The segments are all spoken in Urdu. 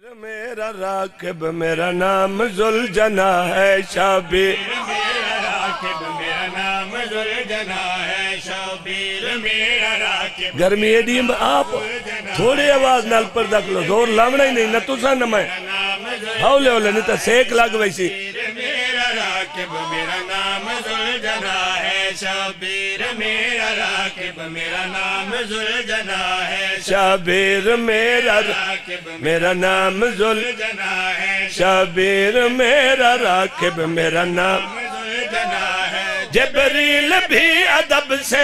میرا راکب میرا نام ذوالجنا ہے شبیر میرا راکب میرا نام ذوالجنا ہے شبیر میرا راکب گرمی ایڈی آپ تھوڑی آواز نال پردہ کلو زور لاؤنا ہی نہیں نہ تُسا نہ میں ہولے ہولے نہیں تا سیک لگ ویسی میرا راکب میرا نام ذوالجنا ہے شبیر میرا راکب میرا نام ذوالجنا ہے شبیر میرا نام ذوالجنا ہے شبیر میرا راکب میرا نام ذوالجنا ہے جبریل بھی ادب سے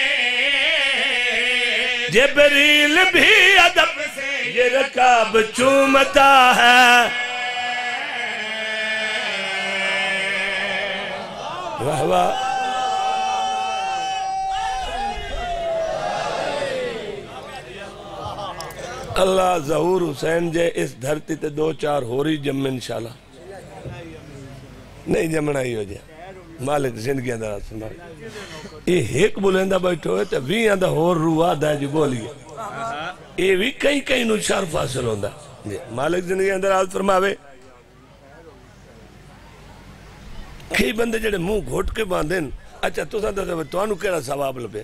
جبریل بھی ادب سے یہ رکاب چومتا ہے واہ واہ اللہ ظہور حسین جے اس دھرتی تے دو چار ہو رہی جم انشاءاللہ نہیں جمنا ہی ہو جائے مالک زندگی اندر آسن مالک یہ ایک بلندہ بیٹھو ہے تو بھی اندر ہور روح دا جو بولی یہ بھی کئی نو شرف حاصل ہوندہ مالک زندگی اندر آسن فرماوے کئی بندے جڑے منہ گھوٹ کے باندھیں اچھا تو ساتھ تو انو کیڑا ثواب لپے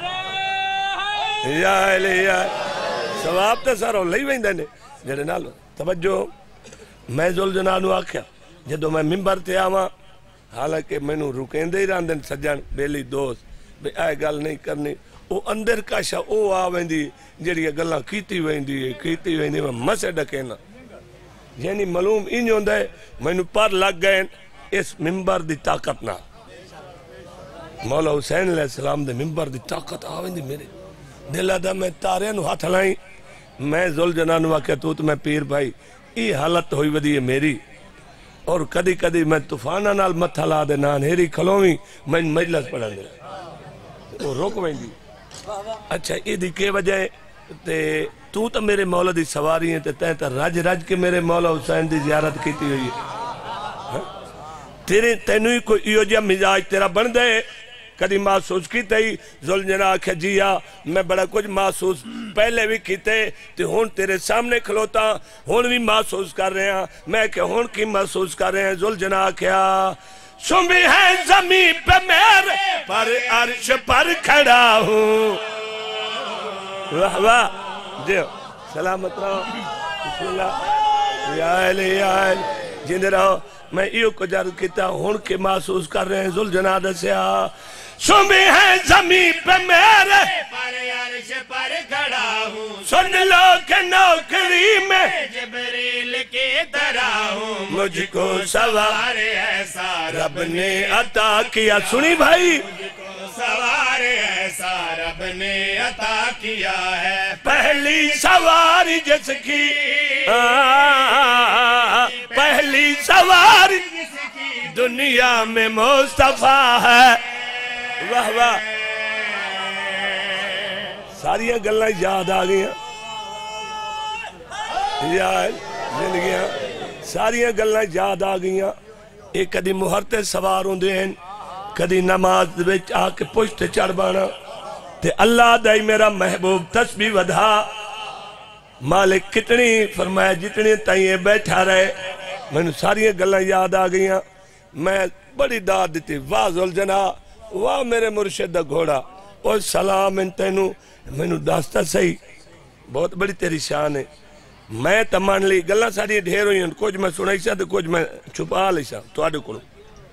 یا علیہ ثواب تے سارا لئی ویندے نے جڑے نال توجہ میں ذوالجنا نو آکھیا جدو میں منبر تے آواں حالانکہ مینوں رکیندے ہی راندن سجن بیلی دوست بے آئے گل نہیں کرنی او اندر کاشا او آ ویندی جڑی گلاں کیتی ویندی میں مسے ڈکینا یعنی معلوم انج ہوندا ہے مینوں پر لگ گئے اس منبر دی طاقت نہ مولا حسین علیہ السلام دے منبر دی طاقت آ ویندی میرے دل دا میں تارے نو ہاتھ لائیں میں ذوالجنا نو آکھیا تو میں پیر بھائی ای حالت ہوئی ودی ہے میری اور کدی کدی میں طوفانہ نال متھا لا دے نان ہیری کھلوویں میں مجلس پڑھن دے وہ روک ویندی اچھا ای دی کے وجہ تے تو میرے مولا دی سواری ہیں تے تے رج کے میرے مولا حسین دی زیارت کیتی ہوئی ہے تیرے تینوی کوئی ایو جا مزاج تیرا بن دے کدی محسوس کیتے ہی ذوالجنا آکھے جیا میں بڑا کچھ محسوس پہلے بھی کیتے تے ہون تیرے سامنے کھلوتا ہون بھی محسوس کر رہے ہیں میں کہ ہون کی محسوس کر رہے ہیں ذوالجنا آکھیا سنبی ہے زمین پہ میرے پر عرش پر کھڑا ہوں واہ واہ دیو سلامت رہو بسم اللہ یا علیہ جند رہو میں ایو کو جارد کیتا ہون کے محسوس کر رہے ہیں ذوالجنا دسیا سنبی ہے زمین پہ میرے پر عرش پر کھڑا ہوں سن لو کہ نوکری میں جبریل کی طرح ہوں مجھ کو سوار ایسا رب نے عطا کیا سنی بھائی مجھ کو سوار ایسا رب نے عطا کیا ہے پہلی سواری جس کی پہلی سواری دنیا میں مصطفیٰ ہے واہ واہ ساریاں گلیں یاد آ گئیاں یاد زندگیاں ساریاں گلیں یاد آ گئیاں ایک کدی مہرتے سوار ہوندے ہیں کدی نماز وچ آ کے پشت چڑھ بانا تے اللہ دائی میرا محبوب تسبیح ودھا مالک کتنی فرمایا جتنی تائیں بیٹھا رہے میں نے ساریاں گلیں یاد آ گئیاں میں بڑی داد دیتی واہ ذوالجنا واہ میرے مرشد دا گھوڑا اور سلام انتینو میں نے داستا صحیح بہت بڑی تیری شان ہے میں تمان لی گلہ ساری ڈھیر ہوئی ہیں کچھ میں سنائی سا تو کچھ میں چھپا لی سا تو آڈے کنو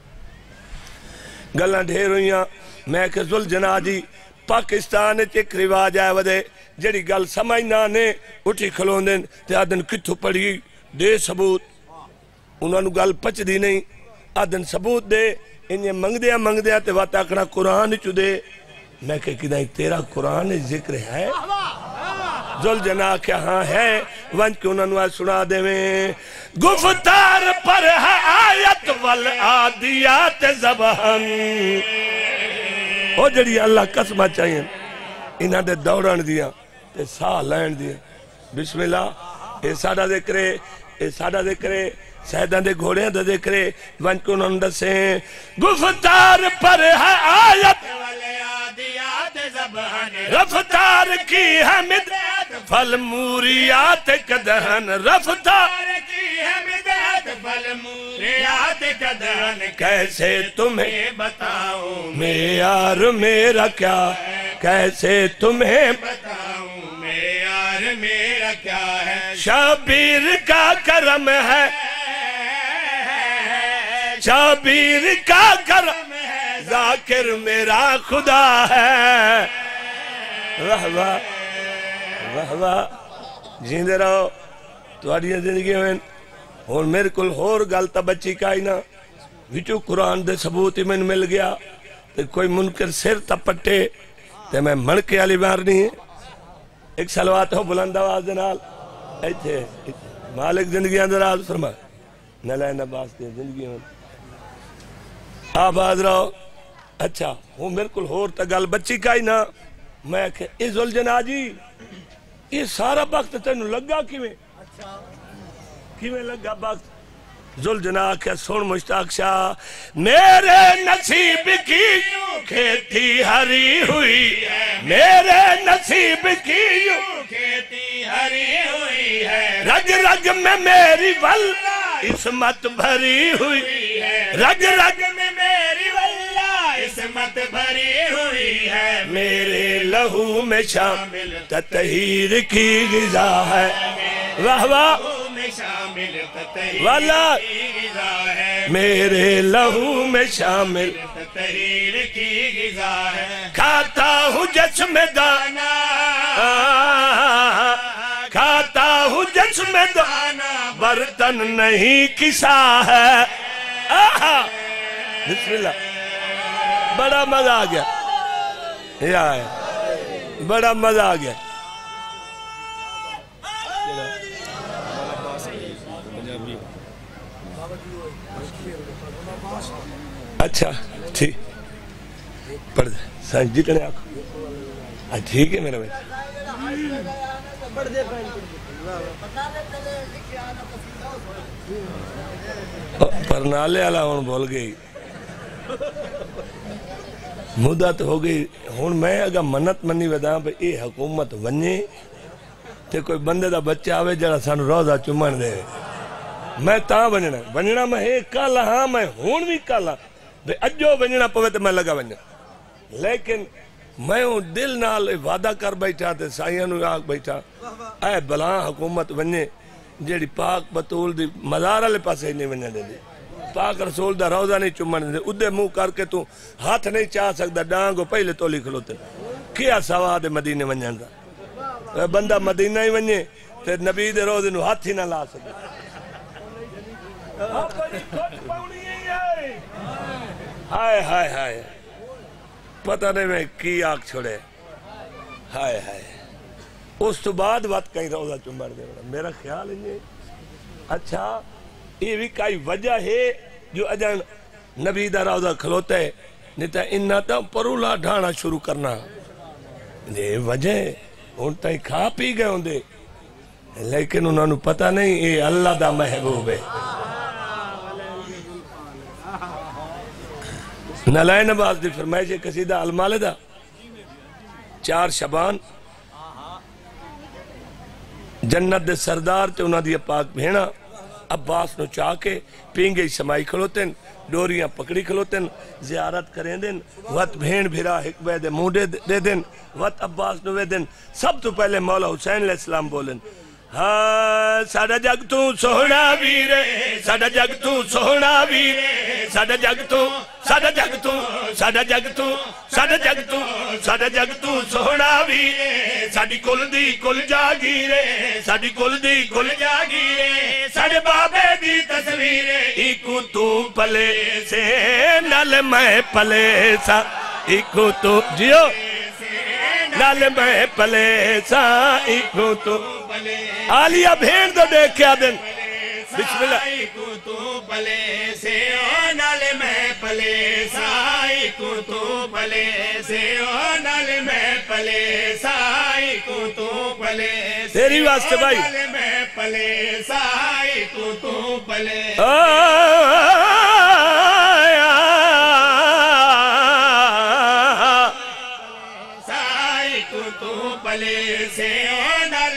گلہ ڈھیر ہوئی ہیں میں کہ ذوالجنا جی پاکستان ایک رواج آئے ودے جڑی گل سمجھ نانے اٹھی کھلون دیں تے آدن کتھو پڑھی دے ثبوت انہوں نے گل پچ دی نہیں آدن ثبوت دے انہیں منگ دیا تے واتا اکڑا قرآن چو دے میں کہ کدھائی تیرا قرآن ذکر ہے ذوالجنا کیا ہاں ہے ونچ کے انہوں نے سنا دے میں گفتار پر ہے آیت والعادیات زبہن او جڑی اللہ قسمہ چاہیے انہاں دے دوڑان دیا تے ساہ لین دیا بسم اللہ اے ساڑا ذکرے سیدان دے گھوڑیاں دے ذکرے ون کو انہوں نے سے گفتار پر ہے آیت رفتار کی حمد فالموریات قدحن رفتار کی ہے بدعت فالموریات قدحن کیسے تمہیں بتاؤں معیار میرا کیا کیسے تمہیں بتاؤں معیار میرا کیا ہے شبیر کا کرم ہے شبیر کا کرم ہے ذاکر میرا خدا ہے واہ واہ واہ واہ جیندے رہو تواڈیاں زندگیاں میں ہن میرے کول ہور گل تا بچی کائی نہ وچوں قرآن دے ثبوت ہی میں مل گیا تے کوئی منکر سر تا پٹے تے میں مڑکے والی مارنی ہے ایک صلوات ہو بلند آواز دے نال ایتھے مالک زندگیاں دراز فرما نلائن عباس دے زندگیاں میں آباد رہو اچھا ہوں میرے کل ہور تا گل بچی کائی نا میں کہ اے ذوالجنا جی یہ سارا وقت تینوں لگا کیویں لگا وقت ذوالجنا کہ سن مشتاق شاہ میرے نصیب کی کھیتی ہری ہوئی ہے میرے نصیب کی کھیتی ہری ہوئی ہے رگ رگ میں میری واللہ عصمت بھری ہوئی ہے رگ رگ میں میری واللہ عصمت بھری ہوئی ہے میرے لہو میں شامل تطہیر کی غذا ہے واہ واہ میں شامل تطہیر والا کی غذا ہے میرے لہو میں شامل تطہیر کی غذا ہے کھاتا ہوں جسم دانا کھاتا ہوں جسم دانا برتن نہیں کسا ہے بسم اللہ بڑا مزہ آ گیا یہ ہے بڑا مزہ آ گیا اچھا ٹھیک پڑھ دے سائنس جتنے آنکھ ٹھیک ہے میرا بیٹا پرنالے والا ہون بول گئی مدت ہو گئی ہون میں اگر منت منی ویداں پہ اے حکومت ونجے تے کوئی بندے دا بچہ آوے جڑا سانو روزہ چمن دے میں تاں ونجنا میں ایک کالا ہاں میں ہون بھی کالا بے اجو ونجنا پوے تے میں لگا ونجنا لیکن میں ہوں دل نال وعدہ کر بیٹھا تے سائیاں نو آگ بیٹھا اے بلان حکومت ونجے جیڑی پاک بطول دی مزار والے پاسے نہیں ونجن دے دی پاک رسول دا روزہ نہیں چمن دے ادھے منہ کر کے تو ہاتھ نہیں چاہ سکتا ڈانگو پہلے تولی کھلوتے کیا سوا دے مدینے ونجن دا بندہ مدینہ ہی ونجے تے نبی دے روزے نو ہاتھ ہی نہ لا سکتا ہائے ہائے ہائے پتہ نہیں میں کی آگ چھوڑے ہائے ہائے اس تو بعد وقت کہیں روزہ چمبر دے میرا خیال ہے اچھا یہ بھی کئی وجہ ہے جو اجان نبی دا روزہ کھلوتا ہے نہیں تا انہا تا پرولا ڈھانا شروع کرنا یہ وجہ ہے ان تائی کھا پی گئے ہوں دے لیکن انہوں نے پتہ نہیں یہ اللہ دا محبوب ہے نلائن عباس دی فرمائش قصیدہ المالدہ 4 شبان جنت دے سردار تے انہاں دی پاک بھینا عباس نو چاہ کے پینگے سمائی کھلوتن ڈوریاں پکڑی کھلوتن زیارت کریں دن وقت بھین بھیرا حکبہ دے موڈے دے دن وقت عباس نو وے دن سب تو پہلے مولا حسین علیہ السلام بولن ہاں ساڑا جگ تو سونا ویرے ساڑا جگ تو سونا ویرے ساڑا جگ تو ساڑا جگ تو ساڑا جگ تو ساڑا جگ تو ساڑا جگ تو سونا ویرے ساڑی کل دی کل جاگیرے ساڑی کل دی کل جاگیرے ساڑے بابے دی تصویرے ایکو تو پلے سے نل میں پلے سا ایکو تو جیو نل میں پلے سا ایکو تو آلیہ بھین دو دیکھیا دن بسم اللہ سائی کو تو پلے سے او نل میں پلے سائی کو تو پلے سے او نل میں پلے سائی کو تو پلے تیری واسطے بھائی نل میں پلے سائی کو تو پلے سائی کو تو پلے سے او نل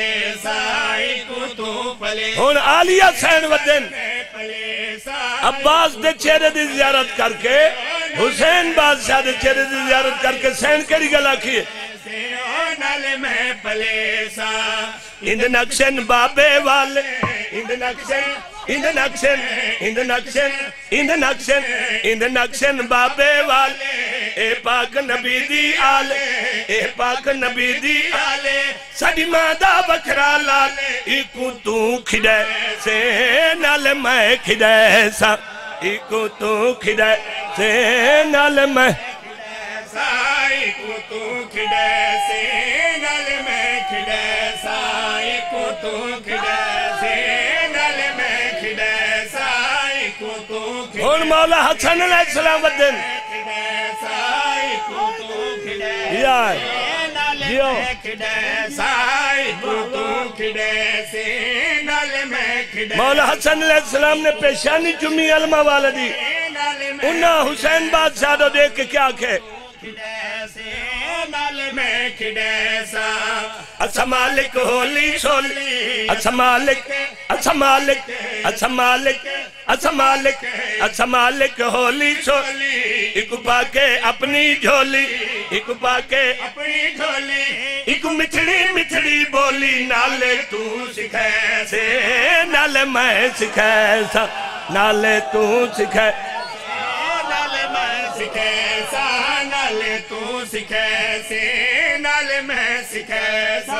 پلے سائی کو تو پلے ہون آلیہ سین ودن پلے سائی عباس دے چہرے دی زیارت کر کے حسین بادشاہ دے چہرے دی زیارت کر کے سین کری گلا کیے نال میں پلے سا اند نقشن بابے والے اند نقشن اند نقشن اند نقشن اند نقشن اند نقشن بابے والے اے پاک نبی دی آلے اے پاک نبی دی آلے ساڑی مادہ بکرا لالے ایکو تو کھڑے سے نال میں کھڑے سا ایکو تو کھڑے سے نال میں سائی کو تو کھڑے سے نال میں کھڑے سائی کو تو کھڑے سے نال میں کھڑے سائی کو تو کھڑے ہون مولا حسن علیہ السلام ودن سائی کو تو کھڑے یا نال جیو میں کھڑے سائی کو تو کھڑے سے نال میں کھڑے مولا حسن علیہ السلام نے پیشانی چمی علمہ والدی نال میں انہا حسین بادشاہ دو دیکھ کے کیا کہے کھڑے سے نال میں کھڑے سا اچھا مالک ہولی شولی اچھا مالک اچھا مالک اچھا مالک اچھا مالک اچھا مالک ہولی شولی ایک پاکے اپنی جھولی ایک پاکے اپنی جھولی ایک مٹھڑی مٹھڑی بولی نالے تو سکھے سے نالے میں سکھے سا نالے تو سکھے نال میں سکھے سا نال تو سکھے سے نال میں سکھے سا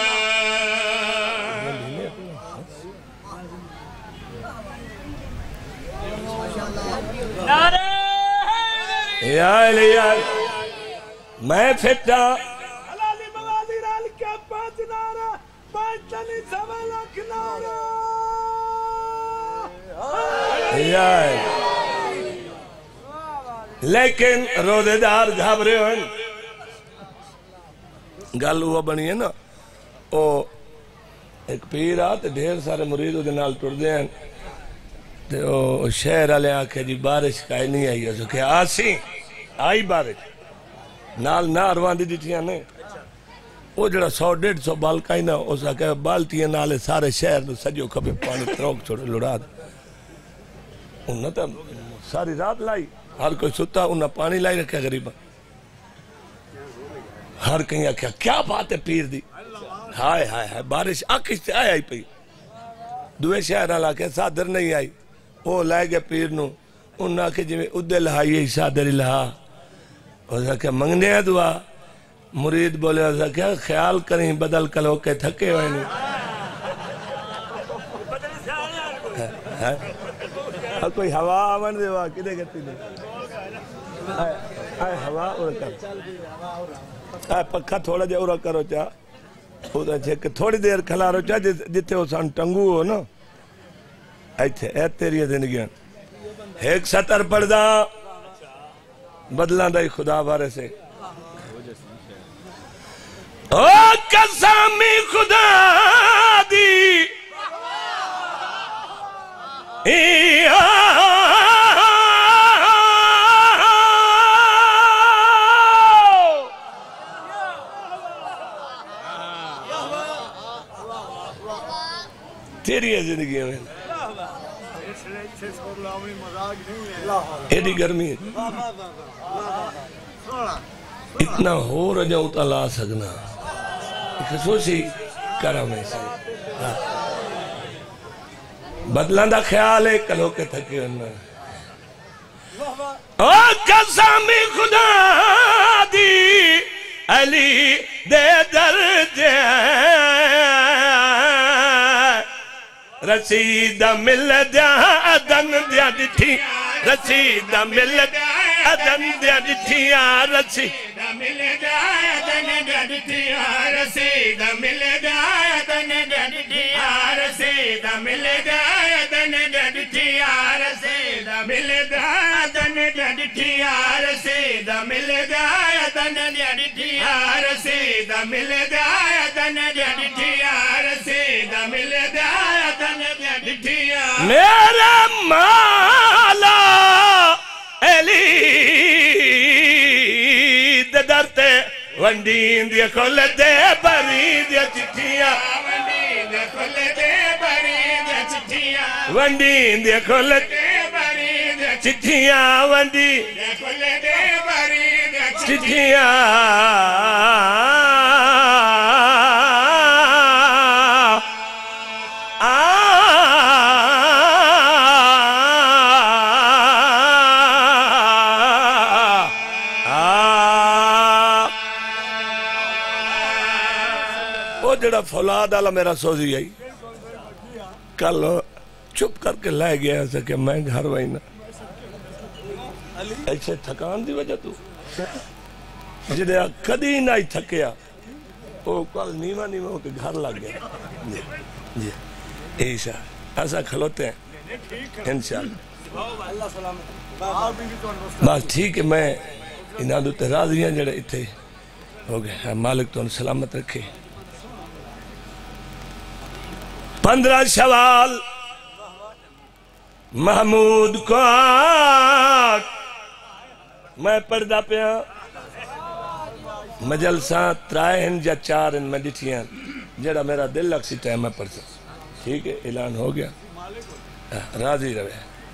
یا علیہ میں پھٹا حلالی موادی رال کے پانچ نارا پانچ تنی سوا لکھ نارا یا لیکن روزے دار گھابرے ہوئے گل ہوا بنی ہے نا او ایک پیر آتے ڈھیر سارے مرید ہو دنال ٹوڑ دے ہیں تو شہر والے آکھے جی بارش کائی نہیں آئی ہے کہ آسی آئی بارش نال نہ اروان دی دیتیاں نے وہ جڑا 100-150 بالکائی نا اس آکھے بالتیاں نالے سارے شہر نو سجو کھپے پانی تروک چھوڑے لڑا دے انہوں تا ساری رات لائی ہر کوئی ستا انہوں پانی لائی رکھے غریبا ہر کہیں آکھا کیا بات ہے پیر دی ہائے ہائے ہائے بارش آکش سے آئی پئی دوے شہر آلا کے سادر نہیں آئی وہ لائے گے پیر نو انہوں آکھے جی میں ادھے لہائی سادری لہا اس آکھے منگنے ہیں دعا مرید بولے اس آکھے خیال کریں بدل کلو کے تھکے ہوئے نہیں کوئی ہوا آمن دے ہوا کدے کرتی دے آئے ہوا اور کر آئے پکھا تھوڑا جے اور کرو چاہ تھوڑی دیر کھلا رو چاہ جتے ہو سان ٹنگو ہو نا ایتھے ایت تیری زندگیاں ایک سطر پڑھدا بدلان دائی خدا بارے سے او قسمی خدا دی تیری ہے زندگی میں ایڈی گرمی ہے اتنا ہو رجا ہوتا لا سکنا خصوصی کرم ہے بدلان دا خیال ہے کلو کے تھکے انہوں او قسم خدا دی علی دے درجے رسید مل دیا ادن دیا ڈٹھی رسید مل دیا ادن دیا ڈٹھیا رسید مل دیا ادن دیا ڈٹھیا رسید مل دیا ادن دیا ڈٹھیا رسید مل دیا ادن دیا ڈٹھیا رسید مل دیا ادن دیا ڈٹھیا رسید مل دیا ادن دیا ڈٹھیا رسید مل دیا ادن دیا ڈٹھیا رسید مل دیا ادن دیا ڈٹھیا میرا مالا علی درتے ونڈین دیا کھول دے بری دیا چٹھیاں کھل دے بری دے چٹھیاں ونڈی دے کھل دے بری دے چٹھیاں ونڈی کھل دے بری دے چٹھیاں وہ جڑا فولاد آلا میرا سوزی آئی کل چپ کر کے لے گیا ایسا کہ میں گھر وہی نا ایسے تھکان دی وجہ تو جڑے کدی نہ ہی تھکیا وہ کل نیمہ ہو کے گھر لگ گیا جی ایسا ایسا کھلوتے ہیں انشاءاللہ بس ٹھیک ہے میں انہاں دو راضیاں جڑے اتھے ہو گئے مالک تو سلامت رکھے 15 شوال محمود کوٹ میں پڑھدا پیا مجلساں 3 یا 4 میں ڈٹھیاں جڑا میرا دل لگ سی ٹائم میں پڑھ سکتا ٹھیک ہے اعلان ہو گیا راضی رہے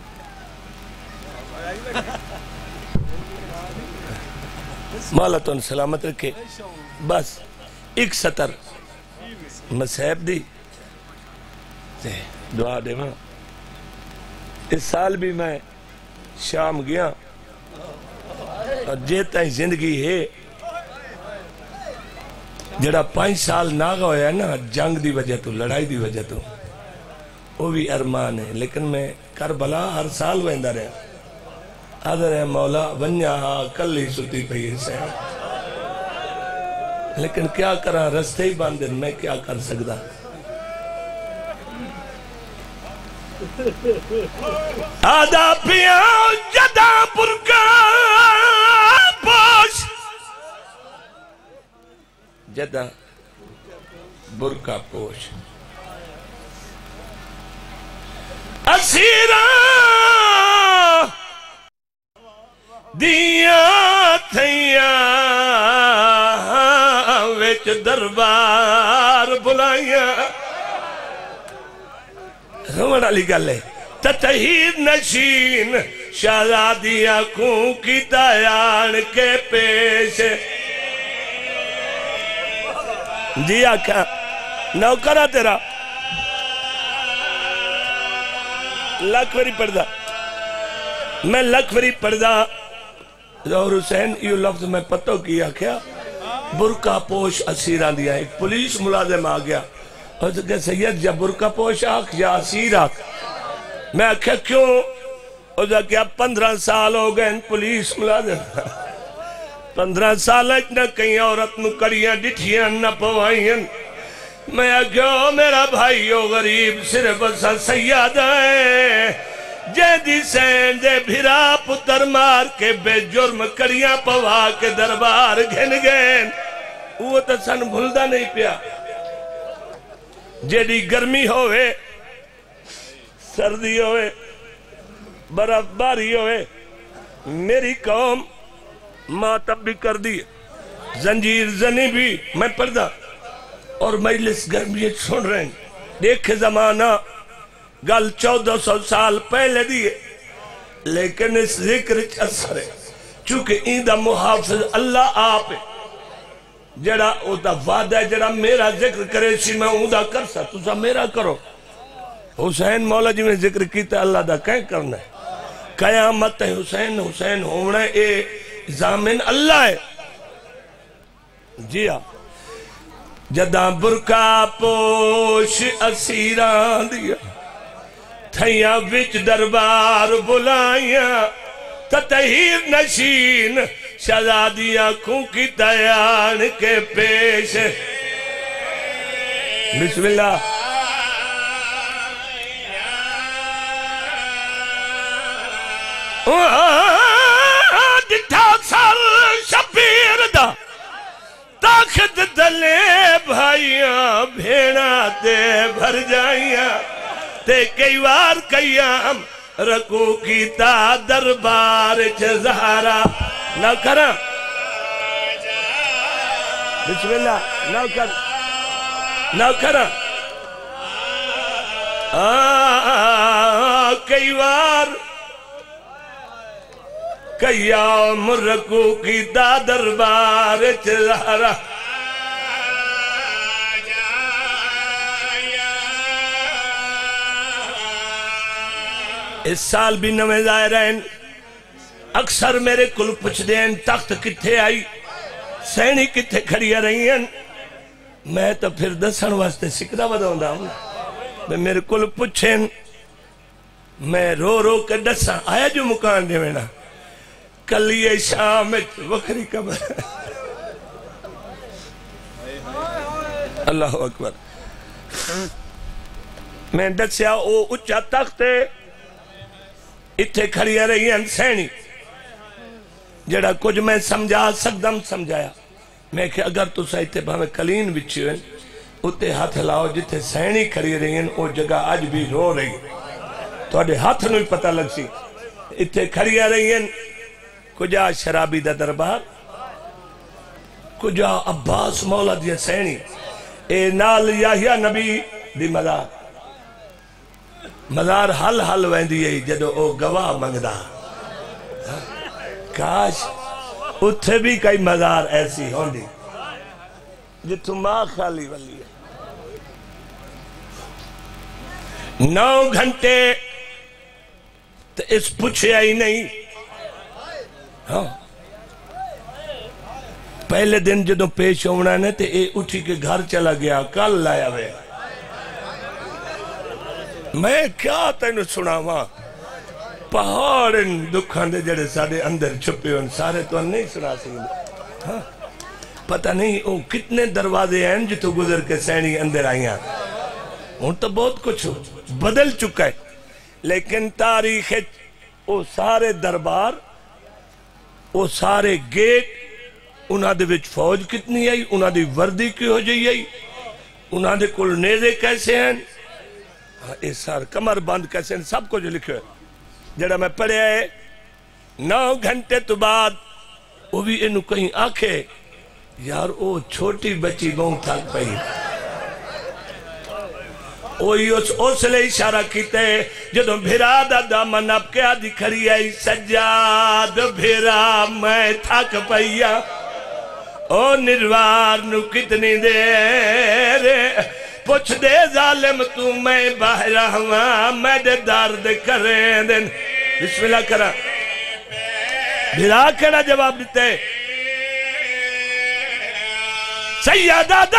مولا تو سلامت رکھے بس ایک سطر مسیب دی دعا دے ماں اس سال بھی میں شام گیا اور جیتا ہی زندگی ہے جڑا 5 سال ناغا ہویا ہے نا جنگ دی وجہ تو لڑائی دی وجہ تو وہ بھی ارمان ہے لیکن میں کربلا ہر سال ویندہ رہا آدھر ہے مولا ونیا کل ہی ستی پہی سے لیکن کیا کرا رستے ہی باندھن میں کیا کر سکتا آدھا پیا جدا برکا پوش جدا برکا پوش اسیران دیا تھیاں وچ دربار بلائیاں روڑ علی گلے تطہیر نشین شہزادیاں کوں کی تیان کے پیش جی آکھا نوکرہ تیرا لکھوری پڑھدا میں لکھوری پڑھدا ظہور حسین یہ لفظ میں پتو کیا کیا برکا پوش اسیران دیا ایک پولیس ملازم آ گیا اور کہ سید یا برکا پوش آکھ یا اسیر آکھ میں آکھا کیوں اور کہ 15 سال ہو گئے پولیس ملازم 15 سال نہ کہیں عورت نو کریاں ڈٹھیاں نہ پوائیں میں آکھا میرا بھائی ہو غریب صرف اسا سید ہے جیدی سین دے بھرا پتر مار کے بے جرم کریاں پوا کے دربار گھن گئے وہ تو سن بھلدہ نہیں پیا جیدی گرمی ہوئے سردی ہوئے برف باری ہوئے میری قوم ماتب بھی کر دی زنجیر زنی بھی میں پردہ اور مجلس گرمی سن رہے ہیں دیکھے زمانہ گل 1400 سال پہلے دیئے لیکن اس ذکر اثر ہے چونکہ ایندہ محافظ اللہ آپ ہے جڑا او دا وعدہ ہے جڑا میرا ذکر کرے سی میں اوندا کر سا تو سا میرا کرو حسین مولا جی میں ذکر کیتا اللہ دا کہیں کرنا ہے قیامت ہے حسین حسین ہونا ہے اے زامن اللہ ہے جی ہاں جداں برکا پوش اسیران دیا تھیاں وچ دربار بلائیاں تطہیر نشین شہزادیاں کوں کی تیان کے پیش بسم اللہ جٹھا سر شبیر دا طاقت دلے بھائیاں بھیڑا دے بھر جائیاں تے کئی وار قیام رکو کیتا دربار زہرا نہ کرا بسم اللہ نہ کرا کئی بار قیام رکو کی دا دربار چلارا اس سال بھی نویں ظاہرین اکثر میرے کل پچھ دین تخت کتھے آئی سینی کتھے کھڑی رہی ہیں میں تو پھر دسن واسطے سکرہ بداؤں دا ہوں میں میرے کل پچھیں میں رو رو کے دساں آیا جو مکان دے میں کلی شام وکری کبر اللہ اکبر میں دسیا او اچھا تخت اتھے کھڑی رہی ہیں سینی جڑا کچھ میں سمجھا سکدم سمجھایا میں کہ اگر تو سائتے بھامے کلین بچھی ہوئے اتے ہاتھ لاؤ جتے سینی کھڑی رہی ہیں او جگہ آج بھی رو رہی تو اڈے ہاتھ نوی پتہ لگ سی اتھے کھڑی رہی ہیں کجا شرابی دا دربار کجا عباس مولا دیا سینی اے نال یحییٰ نبی دی مزار حل حل ویندی ہے جدو او گواہ منگدا کاش اتھے بھی کئی مزار ایسی ہوندی جتو ماں خالی ولی ہے 9 گھنٹے تو اس پوچھے آئی نہیں ہاں پہلے دن جدو پیش ہونا نے تے اے اٹھی کے گھر چلا گیا کل لایا ہوئے میں کیا تینو سنا ماں پہاڑن دکھان دے جڑے ساڑے اندر چھپے ہون سارے تو نہیں سنا سکتے ہاں پتہ نہیں او کتنے دروازے ہیں جو تو گزر کے سینی اندر آئیاں ان تو بہت کچھ بدل چکا ہے لیکن تاریخ او سارے دربار او سارے گیٹ انہاں دے وچ فوج کتنی آئی انہاں دی وردی کی ہو جائی آئی انہاں دے کل نیزے کیسے ہیں اس سار کمر بند کیسے ہیں سب کو جو لکھے ہیں جڑا میں پڑھے آئے 9 گھنٹے تو بعد وہ بھی انہوں کہیں آنکھے یار او چھوٹی بچی بہن تھاک پہی اوہی اس لئے اشارہ کیتے جدوں بھیرا دا دامن اب کیا دکھری آئی سجاد بھیرا میں تھاک پہیا او نروار نو کتنی دیر پوچھ دے ظالم تو میں باہر ہوا میں دے دارد کریں دن بسم اللہ کرا بھیرا کہنا جواب دیتے سیدہ دا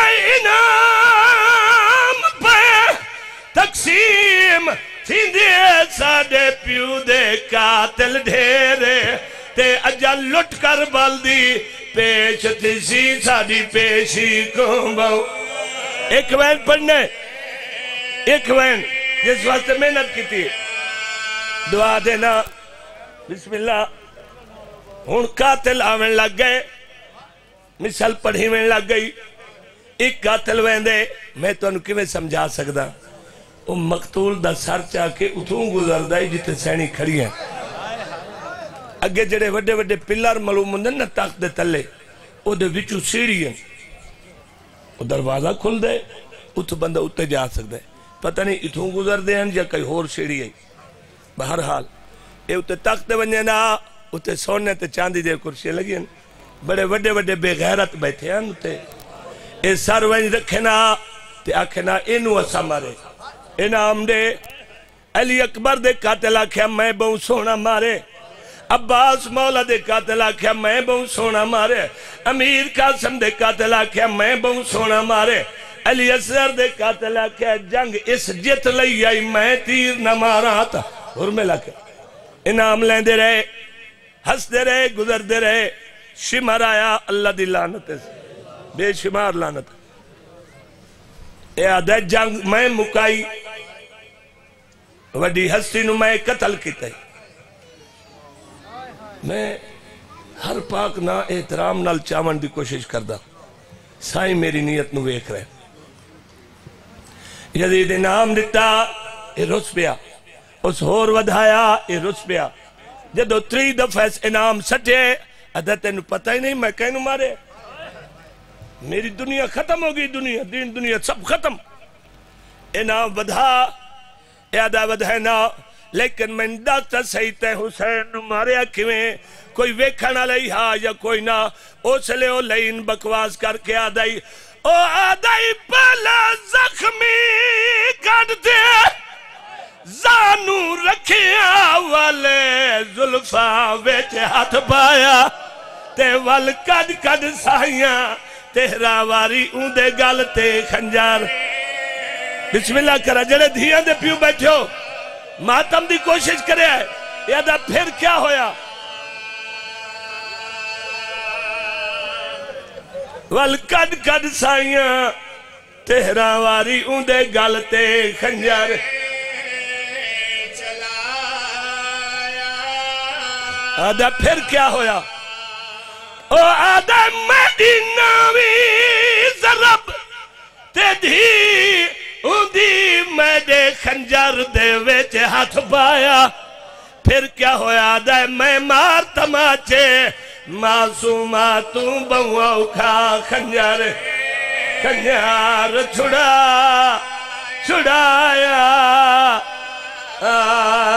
انام پہ تقسیم تھیندے ساڑے پیو دے قاتل ڈھیرے تے اجا لٹ کر بلدی پیش تھی سی ساڑی پیشی کو باؤ ایک وین پڑھنے ایک وین جس واسطے محنت کی تھی دعا دینا بسم اللہ ہون قاتل آویں لگ گئے مثال پڑھی میں لگ گئی ایک قاتل وین دے میں تو انہوں کی میں سمجھا سکتا وہ مقتول دا سر چاہ کے اتھوں گزر دائی جتے سینی کھڑی ہیں اگے جڑے وڈے وڈے پلار معلوم ہوندن نا تاک دے تلے او دے وچو سیڑھی ہیں وہ دروازہ کھل دے اتھ بندہ اتے جا سکتا ہے پتہ نہیں اتھوں گزر دے ہیں یا کئی اور سیڑھی ہے بہرحال اے اتے تاک دے ونجے نا اتے سونے تے چاندی دے کرسی لگی ہیں بڑے وڈے وڈے بے غیرت بیٹھے ہیں اتے اے سر ونج رکھے نا تے آکھے نا اینو اسا مارے انعام دے علی اکبر دے قاتل آکھیا میں بہوں سونا مارے عباس مولا دے قاتل آکھیا میں بہوں سونا مارے امیر قاسم دے قاتل آکھیا میں بہوں سونا مارے علی اصغر دے قاتل آکھیا جنگ اس جت لئی آئی میں تیر نہ مارا تھا اور میں لکھا انعام لیں دے رہے ہس دے رہے گزر دے رہے شمار آیا اللہ دی لعنت بے شمار لعنت اے آدھے جنگ میں مکائی وڈی ہستی نو میں قتل کیتے میں ہر پاک نا احترام نال چاون دی کوشش کردہ سائیں میری نیت نو ویکھ رہے یزید انعام دیتا اے رس پیا اس ہور ودھایا اے رس پیا جدو 3 دفعہ اس انعام سٹے ادھر تینو پتہ ہی نہیں میں کہنو مارے میری دنیا ختم ہو گئی دنیا دین دنیا سب ختم انعام ودھا یادہ ودھینا لیکن میں داتا سہیتے حسین ماریا کیویں کوئی ویکھنا لئی ہاں یا کوئی نہ اس لئے او لین بکواس کر کے آدائی او آدائی پہلا زخمی کٹ دے زانو رکھیا والے ظلفہ ویچ ہاتھ پایا تے وال کد کد سائیاں تیرا واری اوندے گل تے خنجار بسم اللہ کرا جڑے دھیاں دے پیو بیٹھو ماتم دی کوشش کرے آئے یادہ پھر کیا ہویا وال کد کد سائیاں تیرا واری اوندے گل تے خنجار آدھا پھر کیا ہویا او آدھا مدینہ وی ضرب تے دھی اندھی میڈے خنجر دے ویچ ہاتھ پایا پھر کیا ہویا آدھا میں مار تماچے معصوماتوں بہوا اکھا خنجر چھڑایا